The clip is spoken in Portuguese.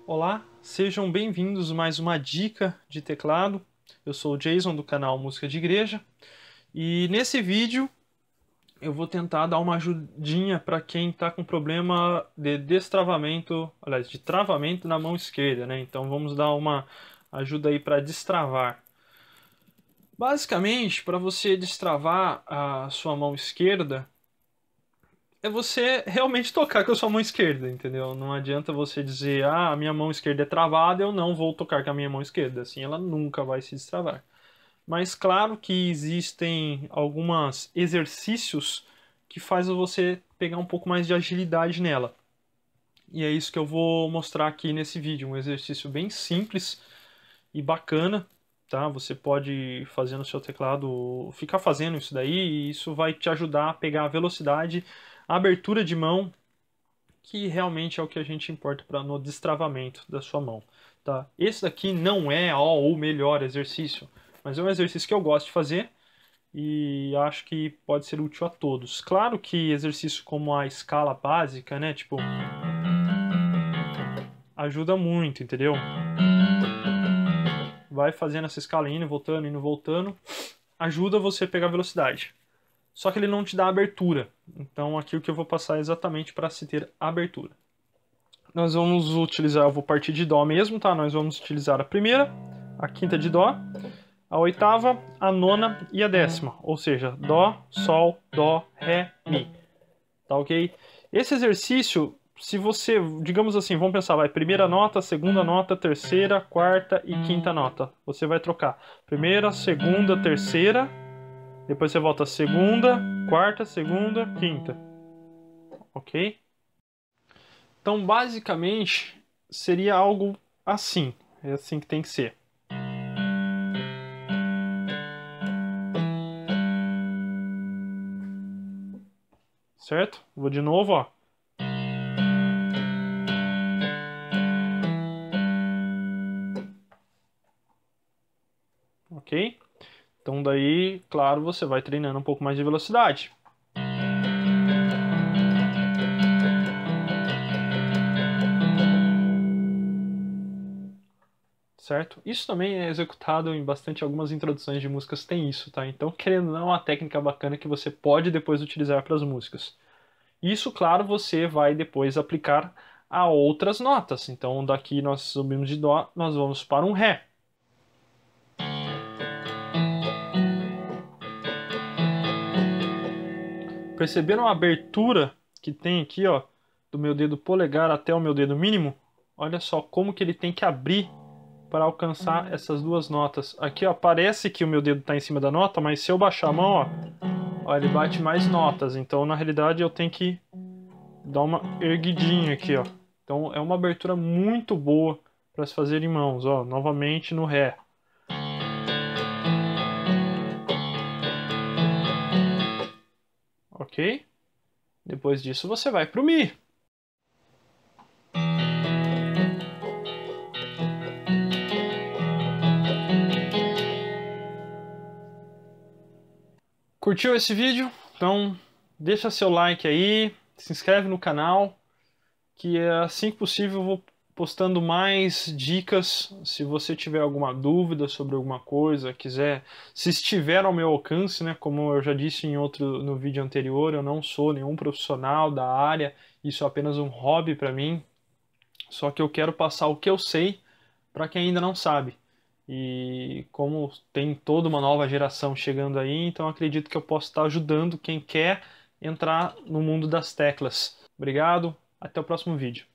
Olá, sejam bem-vindos a mais uma dica de teclado. Eu sou o Jason do canal Música de Igreja e nesse vídeo eu vou tentar dar uma ajudinha para quem está com problema de destravamento, aliás, de travamento na mão esquerda, né? Então vamos dar uma ajuda aí para destravar. Basicamente, para você destravar a sua mão esquerda, é você realmente tocar com a sua mão esquerda, entendeu? Não adianta você dizer, ah, a minha mão esquerda é travada, eu não vou tocar com a minha mão esquerda. Assim, ela nunca vai se destravar. Mas claro que existem alguns exercícios que fazem você pegar um pouco mais de agilidade nela. E é isso que eu vou mostrar aqui nesse vídeo. Um exercício bem simples e bacana, tá? Você pode fazer no seu teclado, ficar fazendo isso daí, e isso vai te ajudar a pegar a velocidade, a abertura de mão, que realmente é o que a gente importa no destravamento da sua mão, tá? Esse daqui não é o melhor exercício, mas é um exercício que eu gosto de fazer e acho que pode ser útil a todos. Claro que exercício como a escala básica, né, tipo, ajuda muito, entendeu? Vai fazendo essa escala indo e voltando, ajuda você a pegar velocidade. Só que ele não te dá abertura. Então aqui o que eu vou passar é exatamente para se ter abertura. Nós vamos utilizar, eu vou partir de Dó mesmo, tá? Nós vamos utilizar a primeira, a quinta de Dó, a oitava, a nona e a décima. Ou seja, Dó, Sol, Dó, Ré, Mi. Tá ok? Esse exercício, se você, digamos assim, vamos pensar, vai primeira nota, segunda nota, terceira, quarta e quinta nota. Você vai trocar primeira, segunda, terceira, depois você volta segunda, quarta, segunda, quinta. Ok? Então, basicamente, seria algo assim. É assim que tem que ser. Certo? Vou de novo, ó. Ok? Então daí, claro, você vai treinando um pouco mais de velocidade. Certo? Isso também é executado em bastante algumas introduções de músicas, tem isso, tá? Então, querendo ou não, é uma técnica bacana que você pode depois utilizar para as músicas. Isso, claro, você vai depois aplicar a outras notas. Então, daqui nós subimos de Dó, nós vamos para um Ré. Perceberam a abertura que tem aqui, ó, do meu dedo polegar até o meu dedo mínimo? Olha só como que ele tem que abrir para alcançar essas duas notas. Aqui, ó, parece que o meu dedo está em cima da nota, mas se eu baixar a mão, ó, ele bate mais notas. Então, na realidade, eu tenho que dar uma erguidinha aqui, ó. Então, é uma abertura muito boa para se fazer em mãos, ó. Novamente no Ré. Ok? Depois disso, você vai para o Mi. Curtiu esse vídeo? Então deixa seu like aí, se inscreve no canal, que assim que possível eu vou postando mais dicas. Se você tiver alguma dúvida sobre alguma coisa, quiser, se estiver ao meu alcance, né, como eu já disse no vídeo anterior, eu não sou nenhum profissional da área, isso é apenas um hobby para mim. Só que eu quero passar o que eu sei para quem ainda não sabe. E como tem toda uma nova geração chegando aí, então acredito que eu posso estar ajudando quem quer entrar no mundo das teclas. Obrigado, até o próximo vídeo.